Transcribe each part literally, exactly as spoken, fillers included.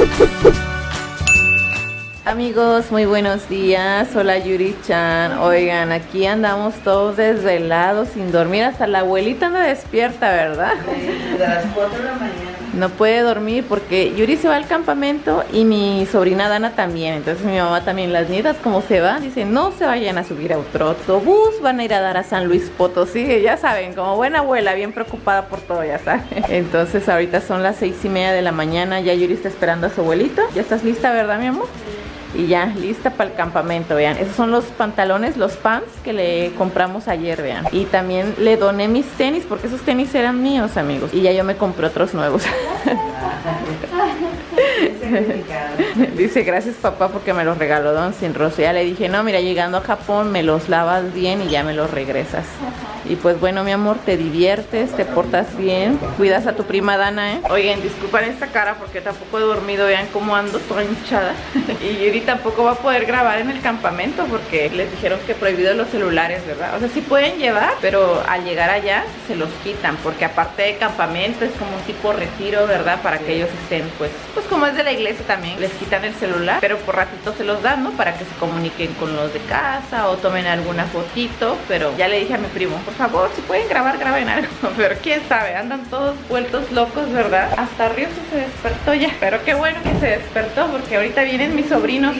Amigos, muy buenos días. Hola Yuri-chan. Oigan, aquí andamos todos desvelados, sin dormir. Hasta la abuelita anda despierta, ¿verdad? Sí, de las cuatro de la mañana. No puede dormir porque Yuri se va al campamento y mi sobrina Dana también. Entonces mi mamá también, las nietas como se van, dicen no se vayan a subir a otro autobús, van a ir a dar a San Luis Potosí. Ya saben, como buena abuela, bien preocupada por todo, ya saben. Entonces ahorita son las seis y media de la mañana. Ya Yuri está esperando a su abuelito. ¿Ya estás lista, verdad, mi amor? Y ya, lista para el campamento, vean. Esos son los pantalones, los pants que le compramos ayer, vean. Y también le doné mis tenis, porque esos tenis eran míos, amigos. Y ya yo me compré otros nuevos. Dice, gracias papá porque me los regaló Don Sinroso. Ya le dije, no, mira, llegando a Japón me los lavas bien y ya me los regresas. Y pues bueno, mi amor, te diviertes, te portas bien, cuidas a tu prima Dana, ¿eh? Oigan, disculpen esta cara porque tampoco he dormido, vean cómo ando toda hinchada. Y Yuri tampoco va a poder grabar en el campamento porque les dijeron que prohibido los celulares, ¿verdad? O sea, sí pueden llevar, pero al llegar allá se los quitan, porque aparte de campamento es como un tipo retiro, ¿verdad? Para que ellos estén, pues, pues como es de la iglesia también, les quitan el celular, pero por ratito se los dan, ¿no? Para que se comuniquen con los de casa o tomen alguna fotito, pero ya le dije a mi primo, por favor, si pueden grabar, graben algo, pero quién sabe, andan todos vueltos locos, ¿verdad? Hasta Ryu se despertó ya, pero qué bueno que se despertó porque ahorita vienen mis sobrinos.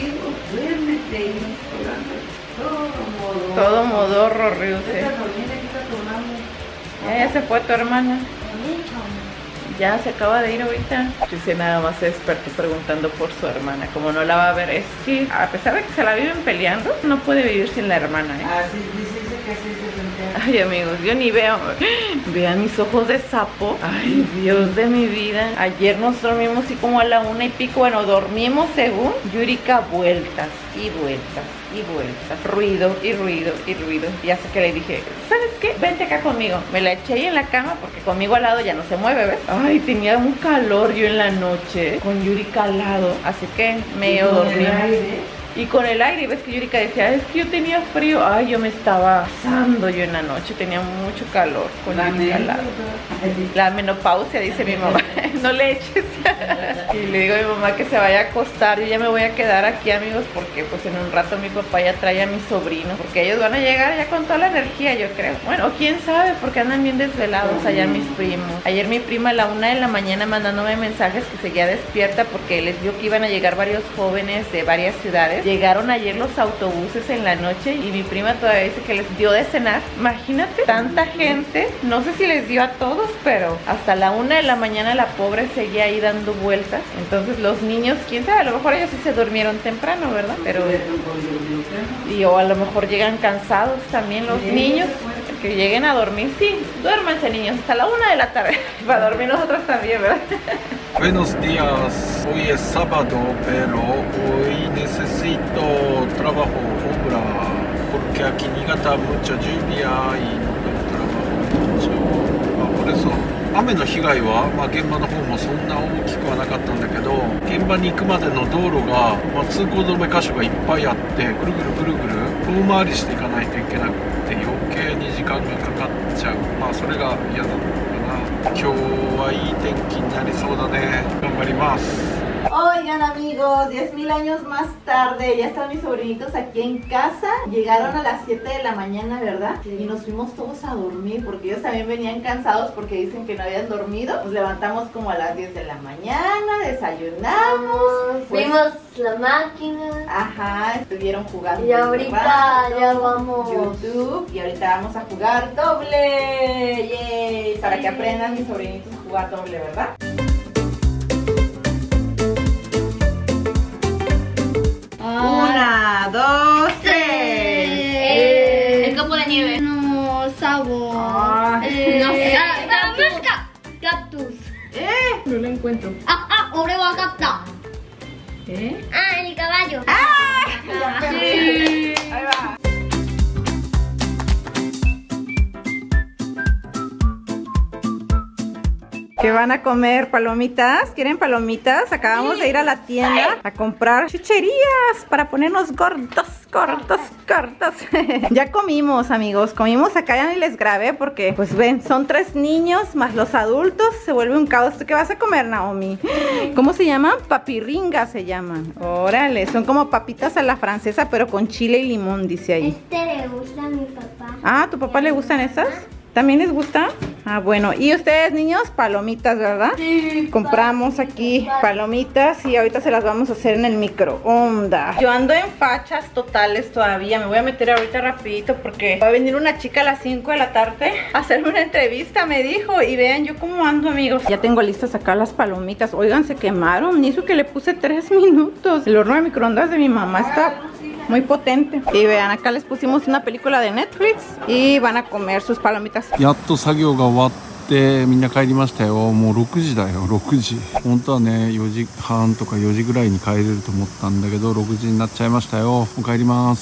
Todo modorro, Ryu. Ya, ya se fue tu hermana. Ya se acaba de ir ahorita. Dice, nada más se despertó preguntando por su hermana. Como no la va a ver, es que a pesar de que se la viven peleando, no puede vivir sin la hermana, ¿eh? Ah, sí, dice que sí se Ay, siente. amigos, yo ni veo. Vean mis ojos de sapo. Ay, Dios de mi vida. Ayer nos dormimos así como a la una y pico. Bueno, dormimos según Yurika, vueltas y vueltas y vueltas, ruido y ruido y ruido. Y hasta que le dije, ¿sabes qué? Vente acá conmigo. Me la eché ahí en la cama porque conmigo al lado ya no se mueve, ¿ves? Ay, tenía un calor yo en la noche con Yurika al lado, así que me dormí. Y con el aire, ves que Yurika decía, es que yo tenía frío. Ay, yo me estaba asando yo en la noche, tenía mucho calor con Yurika al lado. La menopausia, dice mi mamá, no le eches. Y le digo a mi mamá que se vaya a acostar. Yo ya me voy a quedar aquí, amigos, porque pues en un rato mi papá ya trae a mis sobrinos, porque ellos van a llegar ya con toda la energía, yo creo. Bueno, quién sabe, porque andan bien desvelados allá mis primos. Ayer mi prima a la una de la mañana mandándome mensajes que seguía despierta porque les dio que iban a llegar varios jóvenes de varias ciudades. Llegaron ayer los autobuses en la noche y mi prima todavía dice que les dio de cenar. Imagínate, tanta gente. No sé si les dio a todos, pero hasta la una de la mañana la pobre seguía ahí dando vueltas. Entonces los niños, quién sabe, a lo mejor ellos sí se durmieron temprano, ¿verdad? Pero y o a lo mejor llegan cansados también los niños. Que lleguen a dormir, sí, duérmanse niños hasta la una de la tarde. Para dormir nosotros también, ¿verdad? Buenos días, hoy es sábado, pero hoy necesito trabajo, obra, porque aquí en Niigata mucha lluvia y no trabajo mucho. Ah, por eso 雨の被害は、まあ、現場の方もそんな大きくはなかったんだけど、現場に行くまでの道路が、まあ、通行止め箇所がいっぱいあって、ぐるぐるぐるぐる遠回りしていかないといけなくて、余計に時間がかかっちゃう。まあそれが嫌なのかな。今日はいい天気になりそうだね。頑張ります。 Oigan amigos, diez mil años más tarde, ya están mis sobrinitos aquí en casa. Llegaron a las siete de la mañana, ¿verdad? Sí. Y nos fuimos todos a dormir porque ellos también venían cansados porque dicen que no habían dormido. Nos levantamos como a las diez de la mañana, desayunamos. Pues, vimos la máquina. Ajá, estuvieron jugando. Y ahorita ya vamos YouTube. Y ahorita vamos a jugar doble. Yay, para que aprendan mis sobrinitos a jugar doble, ¿verdad? Una, dos, tres. Eh, el copo de nieve. No, sabor. Ah. Eh, no sé. Ah, busca. Cactus. Eh, no lo encuentro. Ah, ah, ore wa wakatta. ¿Eh? Ah, el caballo. ¡Ah! Ya perdí. Ahí va. ¿Qué van a comer? ¿Palomitas? ¿Quieren palomitas? Acabamos de ir a la tienda a comprar chucherías para ponernos gordos, gordos, gordos. Ya comimos, amigos. Comimos acá, ya ni les grabé porque, pues ven, son tres niños más los adultos. Se vuelve un caos. ¿Qué vas a comer, Naomi? ¿Cómo se llaman? Papirringas se llaman. Órale, son como papitas a la francesa, pero con chile y limón, dice ahí. Este le gusta a mi papá. Ah, ¿a tu papá le gustan esas? ¿También les gusta? Ah, bueno. ¿Y ustedes, niños? Palomitas, ¿verdad? Sí. Compramos aquí palomitas y ahorita se las vamos a hacer en el microondas. Yo ando en fachas totales todavía. Me voy a meter ahorita rapidito porque va a venir una chica a las cinco de la tarde a hacerme una entrevista, me dijo. Y vean yo cómo ando, amigos. Ya tengo listas acá las palomitas. Oigan, se quemaron. Ni eso que le puse tres minutos. El horno de microondas de mi mamá está muy potente. Y vean, acá les pusimos una película de Netflix y van a comer sus palomitas. やっと作業が終わってみんな帰りましたよ。もうろくじだよ、ろくじ。本当はねよじはんとかよじぐらいに帰れると思ったんだけどろくじになっちゃいましたよ。もう帰ります。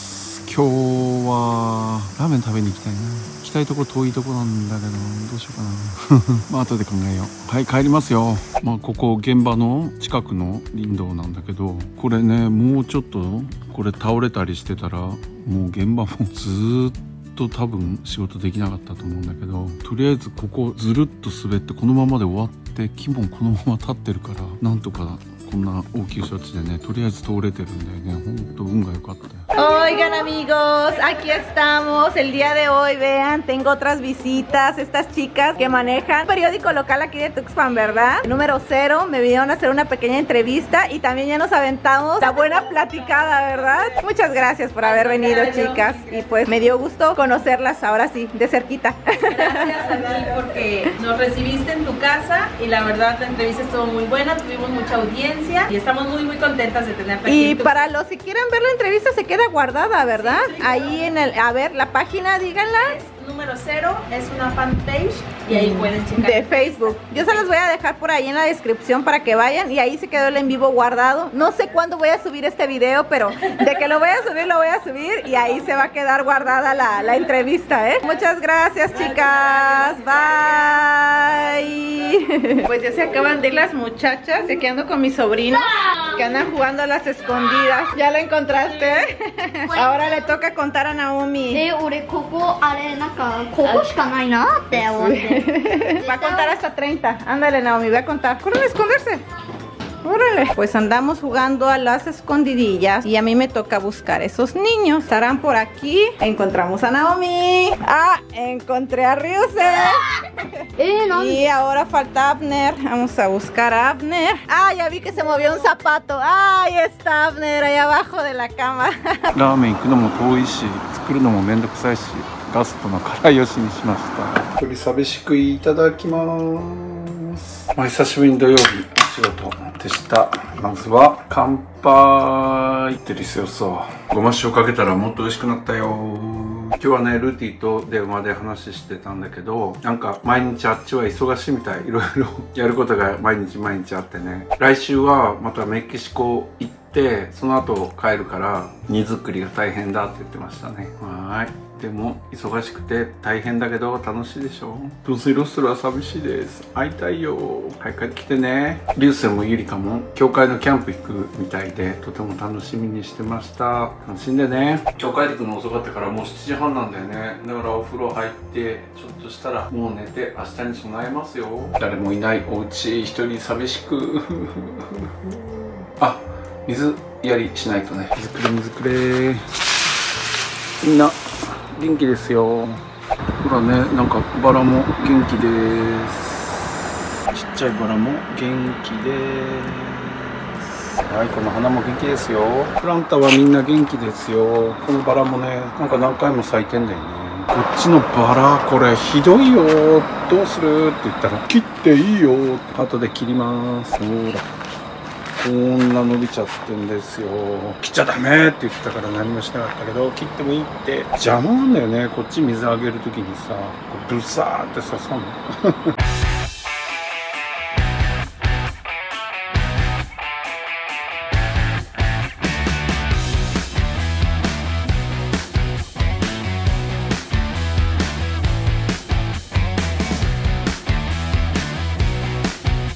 今日はラーメン食べに行きたいな。行きたいとこ遠いとこなんだけどどうしようかな。まあ後で考えよう。はい帰りますよ。まあここ現場の近くの林道なんだけどこれねもうちょっとこれ倒れたりしてたらもう現場もずーっとと多分仕事できなかったと思うんだけどとりあえずここずるっと滑ってこのままで終わって木もこのまま立ってるからなんとかこんな大きい処置でねとりあえず通れてるんだよね。ほんと運が良かったよ。 Oigan, amigos, aquí estamos el día de hoy. Vean, tengo otras visitas. Estas chicas que manejan un periódico local aquí de Tuxpan, ¿verdad? Número cero, me vinieron a hacer una pequeña entrevista y también ya nos aventamos la buena platicada, ¿verdad? Muchas gracias por haber venido, chicas. Y pues me dio gusto conocerlas ahora sí, de cerquita. Gracias a ti porque nos recibiste en tu casa y la verdad la entrevista estuvo muy buena, tuvimos mucha audiencia y estamos muy muy contentas de tenerte aquí. Y para los que quieran ver la entrevista se queda guardada, ¿verdad? Sí, sí, ahí en el, a ver, la página, díganla. Es número cero, es una fanpage y ahí pueden checar. De Facebook. Yo se los voy a dejar por ahí en la descripción para que vayan y ahí se quedó el en vivo guardado. No sé cuándo voy a subir este video, pero de que lo voy a subir, lo voy a subir y ahí se va a quedar guardada la, la entrevista, ¿eh? Muchas gracias, chicas. Bye. Pues ya se acaban de ir las muchachas. Aquí ando con mis sobrinos que andan jugando a las escondidas. ¿Ya lo encontraste? Ahora le toca contar a Naomi. Eh, ore, koko, are, naka, koko shika nai na tte omotte. Va a contar hasta treinta. Ándale, Naomi, va a contar. ¡Corre a esconderse! ¡Órale! Pues andamos jugando a las escondidillas y a mí me toca buscar esos niños. Estarán por aquí. Encontramos a Naomi. ¡Ah! Encontré a Ryuse. Eh, no. Y ahora falta Abner. Vamos a buscar a Abner. ¡Ah! Ya vi que se movió un zapato. ¡Ah! Ahí está Abner, ahí abajo de la cama. ラーメン行くのも遠いし作るのもめんどくさいしガストのからよしにしました。一人寂しくいただきます。まあ久しぶりに土曜日仕事でした。まずは乾杯デリシオソ。ごま塩かけたらもっと美味しくなったよ。今日はねルーティと電話で話してたんだけどなんか毎日あっちは忙しいみたい。いろいろやることが毎日毎日あってね。来週はまたメキシコ行ってその後帰るから荷造りが大変だって言ってましたね。はい。でも忙しくて大変だけど楽しいでしょ。どうせロストラは寂しいです。会いたいよ。はい帰ってきてね。リュウセもユリカも教会のキャンプ行くみたいでとても楽しみにしてました。楽しんでね。今日帰ってくるの遅かったからもうしちじはんなんだよね。だからお風呂入ってちょっとしたらもう寝て明日に備えますよ。誰もいないお家一人寂しくあ水やりしないとね。水くれ水くれ。みんな元気ですよ。ほらね、なんかバラも元気です。ちっちゃいバラも元気です。はい、この花も元気ですよ。プランターはみんな元気ですよ。このバラもね、なんか何回も咲いてんだよね。こっちのバラ、これひどいよ。どうするって言ったら、切っていいよ。後で切ります。ほら。こんな伸びちゃってんですよ。切っちゃダメって言ってたから何もしなかったけど切ってもいいって邪魔なんだよね。こっち水あげる時にさブサーって刺さんの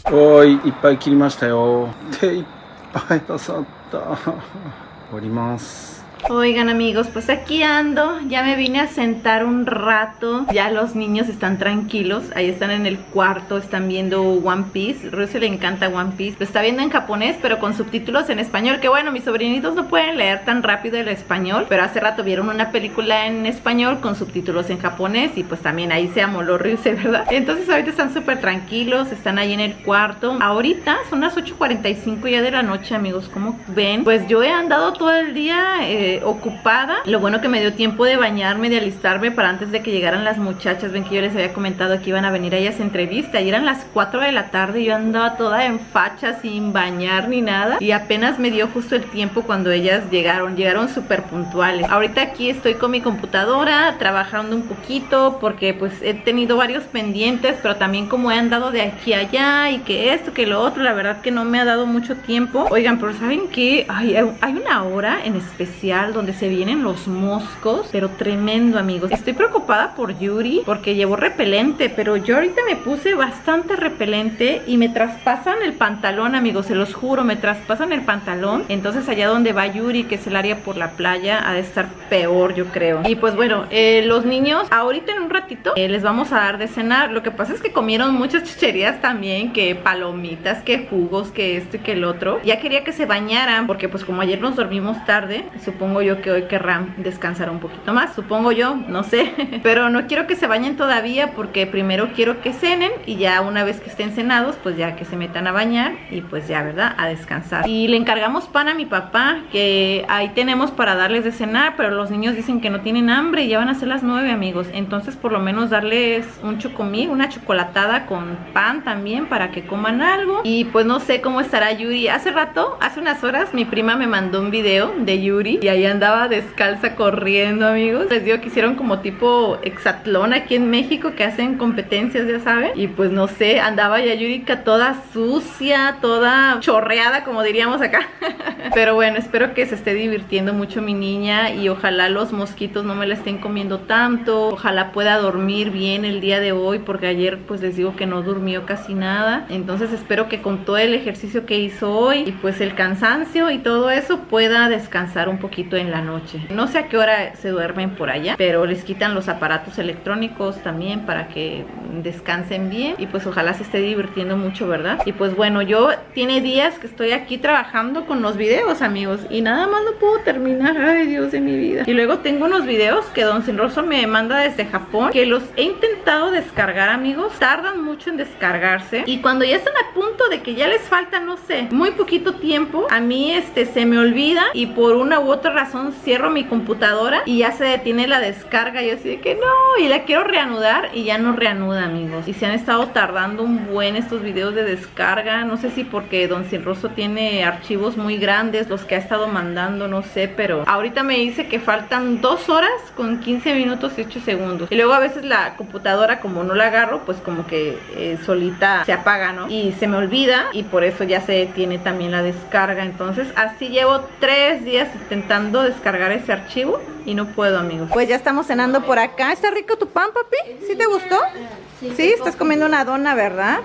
Hoy いっぱい切りましたよ。手いっぱい刺さった。折ります。 Oigan amigos, pues aquí ando, ya me vine a sentar un rato, ya los niños están tranquilos, ahí están en el cuarto, están viendo One Piece, Russell le encanta One Piece, lo está viendo en japonés pero con subtítulos en español, que bueno, mis sobrinitos no pueden leer tan rápido el español, pero hace rato vieron una película en español con subtítulos en japonés y pues también ahí se amoló Russell, ¿verdad? Entonces ahorita están súper tranquilos, están ahí en el cuarto, ahorita son las ocho cuarenta y cinco ya de la noche amigos, como ven, pues yo he andado todo el día eh, ocupada. Lo bueno que me dio tiempo de bañarme, de alistarme para antes de que llegaran las muchachas. Ven que yo les había comentado que iban a venir a ellas a entrevista y eran las cuatro de la tarde y yo andaba toda en facha sin bañar ni nada y apenas me dio justo el tiempo cuando ellas llegaron, llegaron súper puntuales. Ahorita aquí estoy con mi computadora trabajando un poquito porque pues he tenido varios pendientes, pero también como he andado de aquí a allá y que esto, que lo otro, la verdad que no me ha dado mucho tiempo. Oigan, pero ¿saben qué? Ay, hay una hora en especial donde se vienen los moscos, pero tremendo amigos. Estoy preocupada por Yuri porque llevó repelente, pero yo ahorita me puse bastante repelente y me traspasan el pantalón amigos, se los juro, me traspasan el pantalón. Entonces allá donde va Yuri, que es el área por la playa, ha de estar peor yo creo. Y pues bueno, eh, los niños ahorita en un ratito eh, les vamos a dar de cenar. Lo que pasa es que comieron muchas chucherías también, que palomitas, que jugos, que esto y que el otro. Ya quería que se bañaran porque pues como ayer nos dormimos tarde, supongo yo que hoy querrán descansar un poquito más, supongo yo, no sé. Pero no quiero que se bañen todavía porque primero quiero que cenen y ya una vez que estén cenados, pues ya que se metan a bañar y pues ya, ¿verdad? A descansar. Y le encargamos pan a mi papá, que ahí tenemos para darles de cenar, pero los niños dicen que no tienen hambre y ya van a ser las nueve amigos. Entonces por lo menos darles un chocomil, una chocolatada con pan también para que coman algo. Y pues no sé cómo estará Yuri. Hace rato, hace unas horas, mi prima me mandó un video de Yuri y ahí andaba descalza corriendo amigos. Les digo que hicieron como tipo hexatlón aquí en México, que hacen competencias, ya saben. Y pues no sé, andaba ya Yurika toda sucia, toda chorreada como diríamos acá. Pero bueno, espero que se esté divirtiendo mucho mi niña y ojalá los mosquitos no me la estén comiendo tanto. Ojalá pueda dormir bien el día de hoy porque ayer pues les digo que no durmió casi nada. Entonces espero que con todo el ejercicio que hizo hoy y pues el cansancio y todo eso pueda descansar un poquito en la noche. No sé a qué hora se duermen por allá, pero les quitan los aparatos electrónicos también para que descansen bien y pues ojalá se esté divirtiendo mucho, ¿verdad? Y pues bueno, yo tiene días que estoy aquí trabajando con los videos amigos y nada más no puedo terminar. Ay Dios de mi vida. Y luego tengo unos videos que Don Sinroso me manda desde Japón, que los he intentado descargar amigos, tardan mucho en descargarse y cuando ya están a punto de que ya les falta, no sé, muy poquito tiempo, a mí este se me olvida y por una u otra razón cierro mi computadora y ya se detiene la descarga y así de que no, y la quiero reanudar y ya no reanuda amigos. Y se han estado tardando un buen estos videos de descarga, no sé si porque Don Sinroso tiene archivos muy grandes los que ha estado mandando, no sé, pero ahorita me dice que faltan dos horas con quince minutos y ocho segundos. Y luego a veces la computadora, como no la agarro, pues como que eh, solita se apaga, ¿no? Y se me olvida y por eso ya se detiene también la descarga. Entonces así llevo tres días intentando descargar ese archivo y no puedo amigos. Pues ya estamos cenando por acá. ¿Está rico tu pan, papi? ¿Sí te gustó? Sí, sí, estás comiendo una dona, ¿verdad?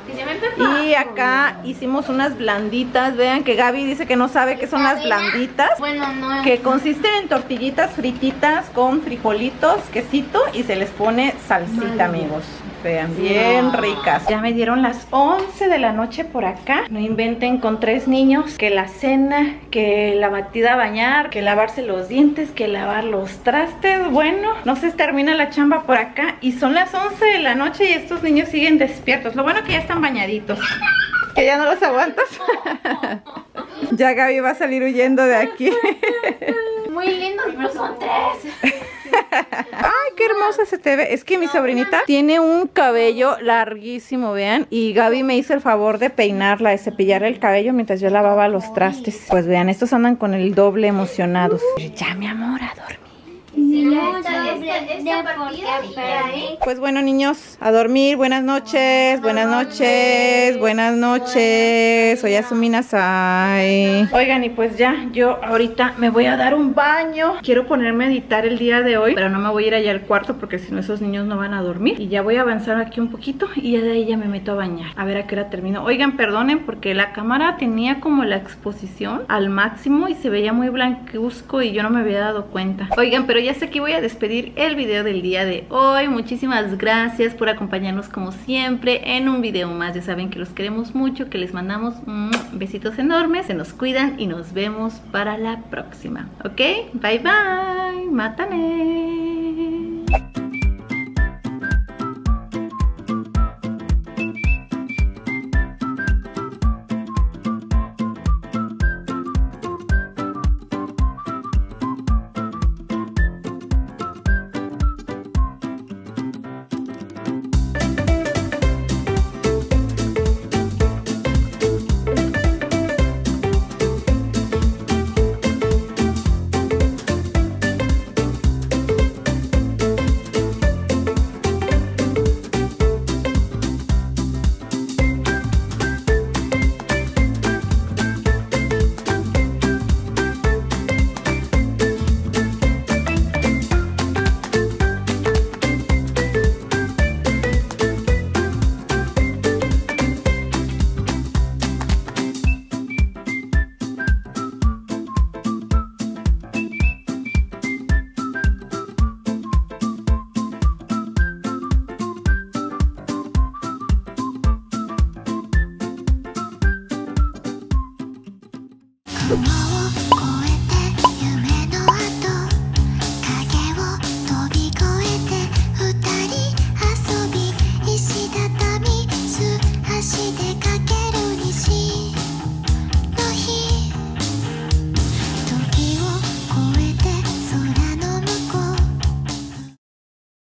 Y acá hicimos unas blanditas. Vean que Gaby dice que no sabe qué son las blanditas. Bueno, no. Que consisten en tortillitas frititas con frijolitos, quesito y se les pone salsita, amigos. Vean, bien ricas. Ya me dieron las once de la noche por acá. No inventen con tres niños. Que la cena, que la batida a bañar, que lavarse los dientes, que lavar los trastes. Bueno, no se termina la chamba por acá. Y son las once de la noche y estos niños siguen despiertos. Lo bueno que ya están bañaditos. Que ya no los aguantas. Ya Gaby va a salir huyendo de aquí. Muy lindo, pero son tres. Ay, qué hermosa se te ve. Es que mi sobrinita tiene un cabello larguísimo, vean. Y Gaby me hizo el favor de peinarla, de cepillarle el cabello mientras yo lavaba los trastes. Pues vean, estos andan con el doble emocionados. Ya, mi amor, a dormir. mucho de porque Pues bueno, niños, a dormir. Buenas noches, buenas noches, buenas noches. Soy Asumi Nasai. Oigan, y pues ya, yo ahorita me voy a dar un baño. Quiero ponerme a editar el día de hoy, pero no me voy a ir allá al cuarto porque si no esos niños no van a dormir. Y ya voy a avanzar aquí un poquito y ya de ahí ya me meto a bañar. A ver a qué hora termino. Oigan, perdonen porque la cámara tenía como la exposición al máximo y se veía muy blancuzco y yo no me había dado cuenta. Oigan, pero ya sé que voy a despedir el video del día de hoy. Muchísimas gracias por acompañarnos como siempre en un video más. Ya saben que los queremos mucho, que les mandamos mm, besitos enormes, se nos cuidan y nos vemos para la próxima. ¿Ok? Bye bye. Mátame.